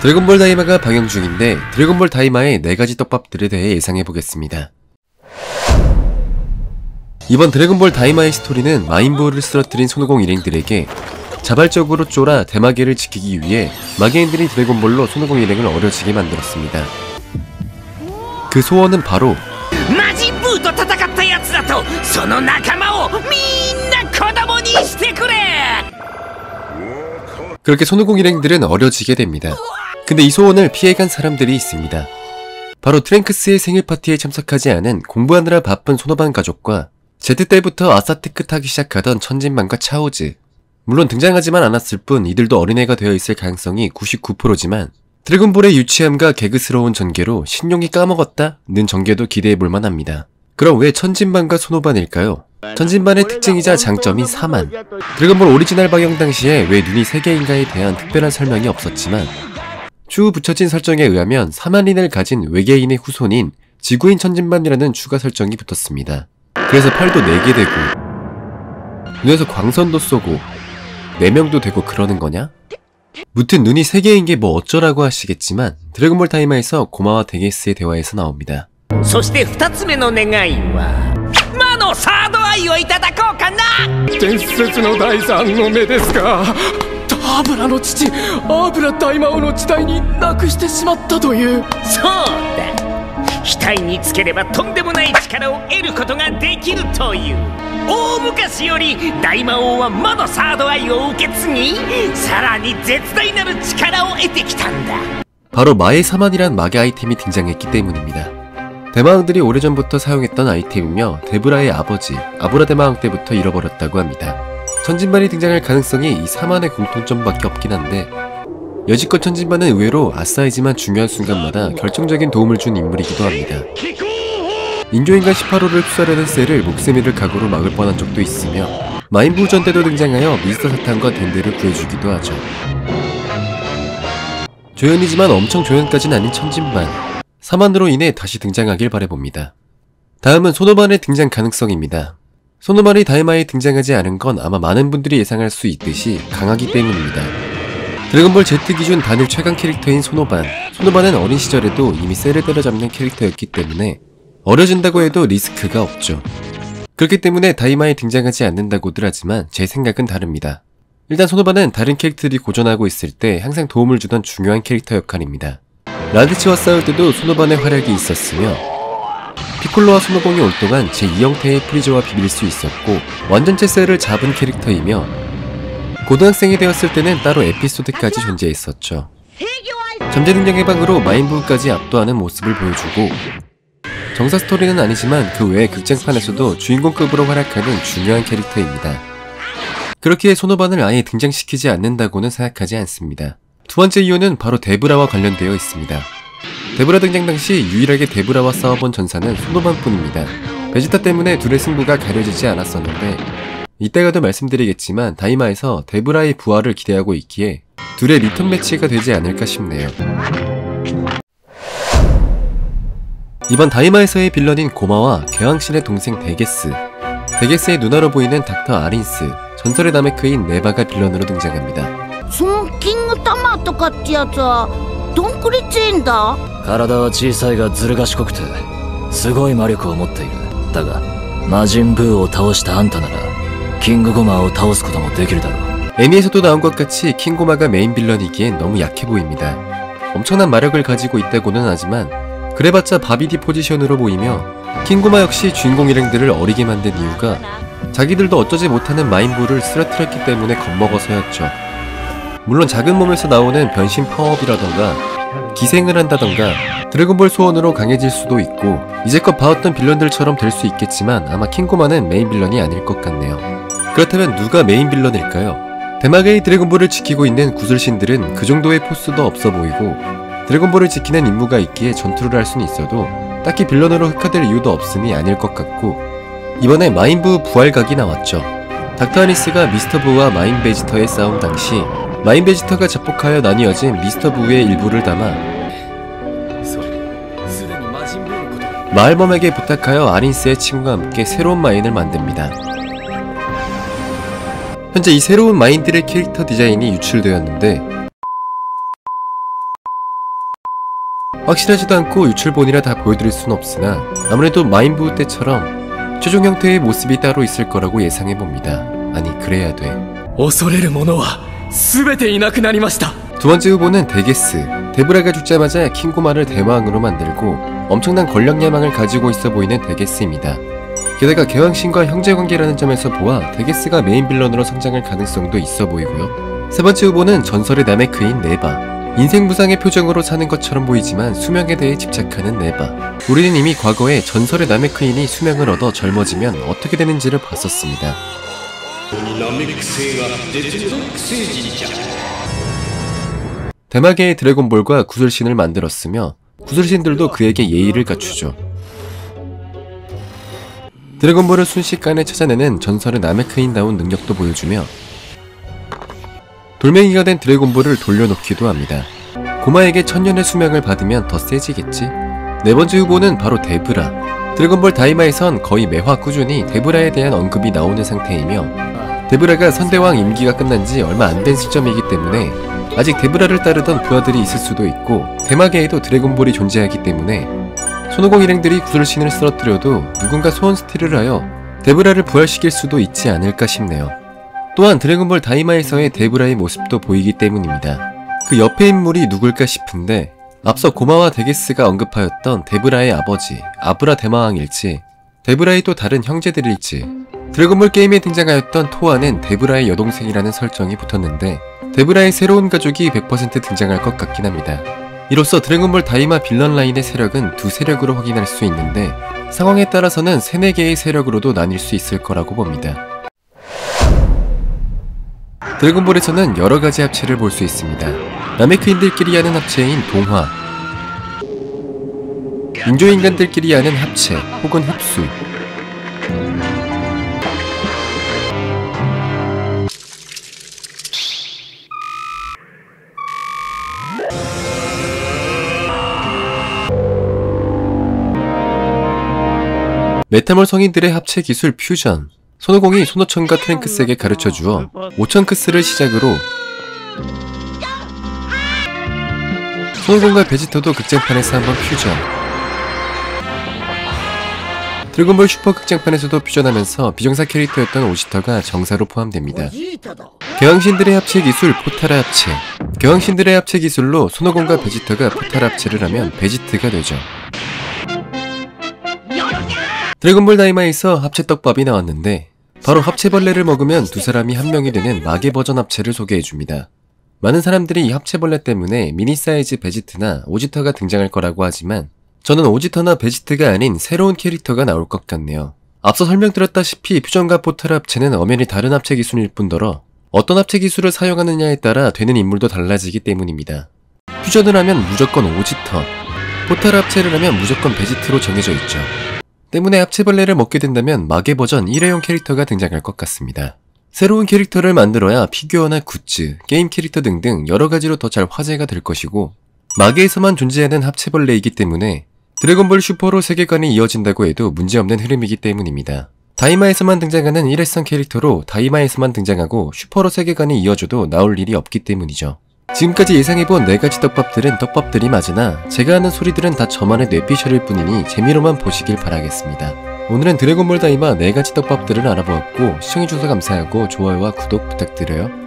드래곤볼 다이마가 방영 중인데 드래곤볼 다이마의 4가지 떡밥들에 대해 예상해보겠습니다. 이번 드래곤볼 다이마의 스토리는 마인부를 쓰러뜨린 손오공 일행들에게 자발적으로 쫄아 대마계를 지키기 위해 마계인들이 드래곤볼로 손오공 일행을 어려지게 만들었습니다. 그 소원은 바로 마진부と戦ったやつだとその仲間をみんな子供にしてくれ! 그렇게 손오공 일행들은 어려지게 됩니다. 근데 이 소원을 피해간 사람들이 있습니다. 바로 트랭크스의 생일 파티에 참석하지 않은 공부하느라 바쁜 소노반 가족과 제트 때부터 아사테크 타기 시작하던 천진반과 차오즈. 물론 등장하지만 않았을 뿐 이들도 어린애가 되어 있을 가능성이 99%지만 드래곤볼의 유치함과 개그스러운 전개로 신용이 까먹었다는 전개도 기대해볼만 합니다. 그럼 왜 천진반과 소노반일까요? 천진반의 특징이자 장점인 사만. 드래곤볼 오리지널 방영 당시에 왜 눈이 3개인가에 대한 특별한 설명이 없었지만 추후 붙여진 설정에 의하면 사만인을 가진 외계인의 후손인 지구인 천진반이라는 추가 설정이 붙었습니다. 그래서 팔도 4개 되고 눈에서 광선도 쏘고 4명도 되고 그러는 거냐? 무튼 눈이 3개인 게 뭐 어쩌라고 하시겠지만 드래곤볼 다이마에서 고마와 데게스의 대화에서 나옵니다. そして2つ目の願いは魔のサードアイをいただこうかな。 伝説の第三の目ですか。アブラの父アブラ大魔王の時代になくしてしまったという。 そうだ、額につければとんでもない力を得ることができるという。大昔より大魔王は魔のサードアイを受け継ぎさらに絶大なる力を得てきたんだ。 바로 마의 사만이란 마계 아이템이 등장했기 때문입니다. 대마왕들이 오래전부터 사용했던 아이템이며 데브라의 아버지 아브라 대마왕 때부터 잃어버렸다고 합니다. 천진반이 등장할 가능성이 이 사만의 공통점밖에 없긴 한데 여지껏 천진반은 의외로 아싸이지만 중요한 순간마다 결정적인 도움을 준 인물이기도 합니다. 인조인간 18호를 흡수하려는 셀을 목숨이를 각오로 막을 뻔한 적도 있으며 마인부전 때도 등장하여 미스터 사탄과 덴드를 구해주기도 하죠. 조연이지만 엄청 조연까진 아닌 천진반. 사만으로 인해 다시 등장하길 바라봅니다. 다음은 소노반의 등장 가능성입니다. 소노반이 다이마에 등장하지 않은 건 아마 많은 분들이 예상할 수 있듯이 강하기 때문입니다. 드래곤볼 Z 기준 단일 최강 캐릭터인 소노반. 소노반은 어린 시절에도 이미 셀을 때려잡는 캐릭터였기 때문에 어려진다고 해도 리스크가 없죠. 그렇기 때문에 다이마에 등장하지 않는다고들 하지만 제 생각은 다릅니다. 일단 소노반은 다른 캐릭터들이 고전하고 있을 때 항상 도움을 주던 중요한 캐릭터 역할입니다. 라드치와 싸울 때도 소노반의 활약이 있었으며 피콜로와 손오공이 올 동안 제2형태의 프리저와 비빌 수 있었고 완전체 셀을 잡은 캐릭터이며 고등학생이 되었을 때는 따로 에피소드까지 존재했었죠. 잠재 능력 해방으로 마인부까지 압도하는 모습을 보여주고 정사 스토리는 아니지만 그 외의 극장판에서도 주인공급으로 활약하는 중요한 캐릭터입니다. 그렇기에 소노반을 아예 등장시키지 않는다고는 생각하지 않습니다. 두 번째 이유는 바로 데브라와 관련되어 있습니다. 데브라 등장 당시 유일하게 데브라와 싸워본 전사는 소노반뿐입니다. 베지타 때문에 둘의 승부가 가려지지 않았었는데 이따가도 말씀드리겠지만 다이마에서 데브라의 부활을 기대하고 있기에 둘의 리턴 매치가 되지 않을까 싶네요. 이번 다이마에서의 빌런인 고마와 개왕신의 동생 데게스. 데게스의 누나로 보이는 닥터 아린스, 전설의 나메크인 네바가 빌런으로 등장합니다. そのキングタマーとかってやつはどんくり強いんだ。 体は小さいがずる賢くてすごい魔力を持っている。だが魔人ブーを倒したあんたならキングゴマを倒すこともできるだろう。 애니에서도 나온 것 같이 킹고마가 메인 빌런이기엔 너무 약해 보입니다. 엄청난 마력을 가지고 있다고는 하지만 그래봤자 바비디 포지션으로 보이며 킹고마 역시 주인공 일행들을 어리게 만든 이유가 자기들도 어쩌지 못하는 마인부를 쓰러뜨렸기 때문에 겁먹어서였죠. 물론 작은 몸에서 나오는 변신 파워업이라던가 기생을 한다던가 드래곤볼 소원으로 강해질 수도 있고 이제껏 봐왔던 빌런들처럼 될 수 있겠지만 아마 킹고마는 메인 빌런이 아닐 것 같네요. 그렇다면 누가 메인 빌런일까요? 대마계의 드래곤볼을 지키고 있는 구슬신들은 그 정도의 포스도 없어 보이고 드래곤볼을 지키는 임무가 있기에 전투를 할 수는 있어도 딱히 빌런으로 흑화될 이유도 없으니 아닐 것 같고 이번에 마인부 부활각이 나왔죠. 닥터 아니스가 미스터 부와 마인 베지터의 싸움 당시 마인 베지터가 자폭하여 나뉘어진 미스터 부의 일부를 담아 마을범에게 부탁하여 아린스의 친구와 함께 새로운 마인을 만듭니다. 현재 이 새로운 마인들의 캐릭터 디자인이 유출되었는데 확실하지도 않고 유출본이라 다 보여드릴 순 없으나 아무래도 마인부 때처럼 최종 형태의 모습이 따로 있을 거라고 예상해봅니다. 아니 그래야 돼. 恐れるものは全ていなくなりました。 두 번째 후보는 데게스. 데브라가 죽자마자 킹고마를 대왕으로 만들고 엄청난 권력 야망을 가지고 있어 보이는 데게스입니다. 게다가 개왕신과 형제관계라는 점에서 보아 데게스가 메인 빌런으로 성장할 가능성도 있어 보이고요. 세 번째 후보는 전설의 나메크인 네바. 인생 무상의 표정으로 사는 것처럼 보이지만 수명에 대해 집착하는 네바. 우리는 이미 과거에 전설의 나메크인이 수명을 얻어 젊어지면 어떻게 되는지를 봤었습니다. 대마계의 드래곤볼과 구슬신을 만들었으며 구슬신들도 그에게 예의를 갖추죠. 드래곤볼을 순식간에 찾아내는 전설의 나메크인다운 능력도 보여주며 돌멩이가 된 드래곤볼을 돌려놓기도 합니다. 고마에게 천년의 수명을 받으면 더 세지겠지? 네 번째 후보는 바로 데브라. 드래곤볼 다이마에선 거의 매화 꾸준히 데브라에 대한 언급이 나오는 상태이며 데브라가 선대왕 임기가 끝난 지 얼마 안 된 시점이기 때문에 아직 데브라를 따르던 부하들이 있을 수도 있고 대마계에도 드래곤볼이 존재하기 때문에 손오공 일행들이 구슬신을 쓰러뜨려도 누군가 소원 스틸을 하여 데브라를 부활시킬 수도 있지 않을까 싶네요. 또한 드래곤볼 다이마에서의 데브라의 모습도 보이기 때문입니다. 그 옆에 인물이 누굴까 싶은데 앞서 고마와 데게스가 언급하였던 데브라의 아버지 아브라 대마왕일지 데브라의 또 다른 형제들일지 드래곤볼 게임에 등장하였던 토아는 데브라의 여동생이라는 설정이 붙었는데 데브라의 새로운 가족이 100% 등장할 것 같긴 합니다. 이로써 드래곤볼 다이마 빌런 라인의 세력은 두 세력으로 확인할 수 있는데 상황에 따라서는 3-4개의 세력으로도 나뉠 수 있을 거라고 봅니다. 드래곤볼에서는 여러가지 합체를 볼 수 있습니다. 나메크인들끼리 하는 합체인 동화, 인조인간들끼리 하는 합체 혹은 흡수, 메타몰 성인들의 합체 기술 퓨전. 손오공이 손오천과 트랭크스에게 가르쳐주어 오천크스를 시작으로 손오공과 베지터도 극장판에서 한번 퓨전, 드래곤볼 슈퍼 극장판에서도 퓨전하면서 비정사 캐릭터였던 오지터가 정사로 포함됩니다. 개왕신들의 합체 기술 포타라 합체. 개왕신들의 합체 기술로 손오공과 베지터가 포타라 합체를 하면 베지트가 되죠. 드래곤볼 다이마에서 합체떡밥이 나왔는데 바로 합체벌레를 먹으면 두 사람이 한 명이 되는 마계 버전 합체를 소개해줍니다. 많은 사람들이 이 합체벌레 때문에 미니 사이즈 베지트나 오지터가 등장할 거라고 하지만 저는 오지터나 베지트가 아닌 새로운 캐릭터가 나올 것 같네요. 앞서 설명드렸다시피 퓨전과 포탈 합체는 엄연히 다른 합체 기술일 뿐더러 어떤 합체 기술을 사용하느냐에 따라 되는 인물도 달라지기 때문입니다. 퓨전을 하면 무조건 오지터, 포탈 합체를 하면 무조건 베지트로 정해져 있죠. 때문에 합체벌레를 먹게 된다면 마계 버전 1회용 캐릭터가 등장할 것 같습니다. 새로운 캐릭터를 만들어야 피규어나 굿즈, 게임 캐릭터 등등 여러가지로 더 잘 화제가 될 것이고 마계에서만 존재하는 합체벌레이기 때문에 드래곤볼 슈퍼로 세계관이 이어진다고 해도 문제없는 흐름이기 때문입니다. 다이마에서만 등장하는 1회성 캐릭터로 다이마에서만 등장하고 슈퍼로 세계관이 이어져도 나올 일이 없기 때문이죠. 지금까지 예상해본 4가지 떡밥들은 떡밥들이 맞으나 제가 하는 소리들은 다 저만의 뇌피셜일 뿐이니 재미로만 보시길 바라겠습니다. 오늘은 드래곤볼 다이마 4가지 떡밥들을 알아보았고 시청해주셔서 감사하고 좋아요와 구독 부탁드려요.